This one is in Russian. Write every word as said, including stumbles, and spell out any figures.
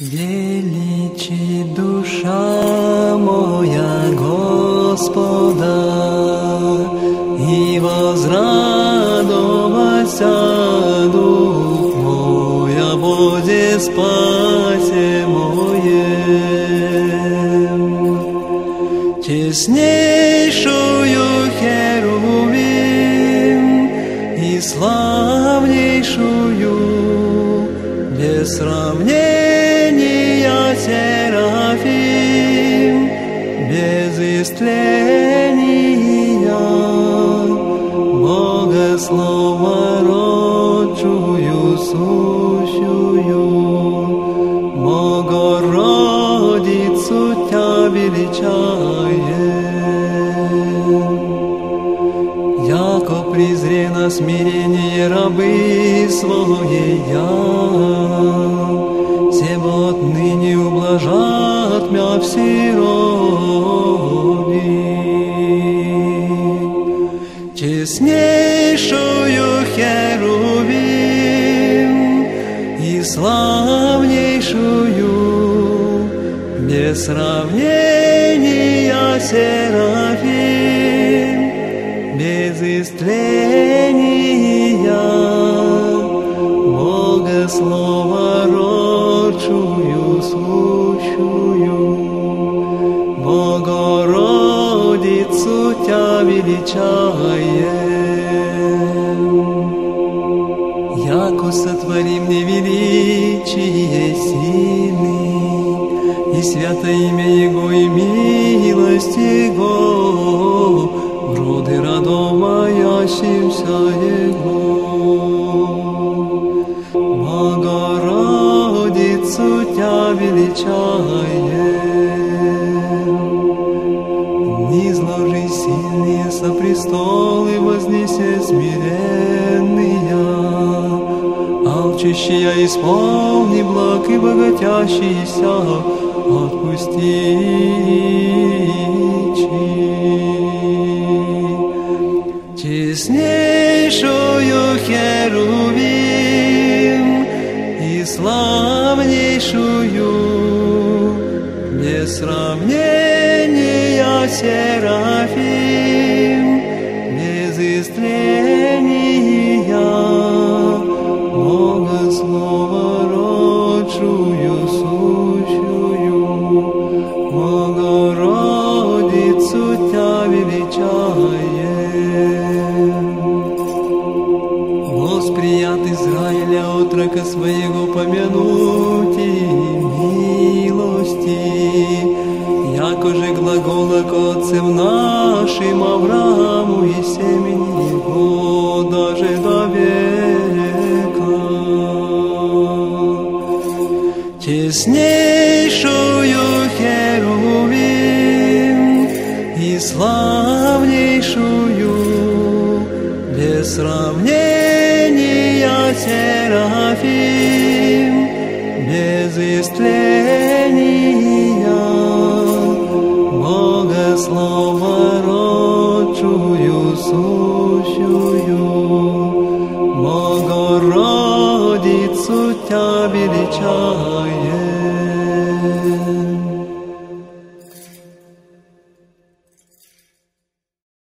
Величи душа моя Господа, и возрадовался дух мой о Боге спасе моем. Честнейшую херувим и славнейшую без сравнения серафим, без истления Бога слова родчую сущую, Богородицу Тя величаем. Яко презре на смирение рабы своя, себо отныне ублажат мя все роды. Честнейшую херувим и славнейшую без сравнения серафим, без истления Бога слова родчую сущую, Богородицу Тя величаем. Яко сотворим невеличие сильный, и святое имя Его, и милость Его, роды родом моящимся Его. Богородицу Тя величаем. Низложи сильные со престолы, вознесе смиренные, алчущие исполни благ и богатящиеся отпусти. Честнейшую херувим и славнейшую без сравнения серафим, без истления Бога слова родчую сущую, Богородицу Тя величаем. Восприят Израиля отрока своего помянуть и милости, яко же глагола к отцам нашим Аврааму и семени его даже до века. Честнейшую херувим и славнейшую без сравнения серафим, без истления Бога слова родчую сущую, Богородицу Тя величаем.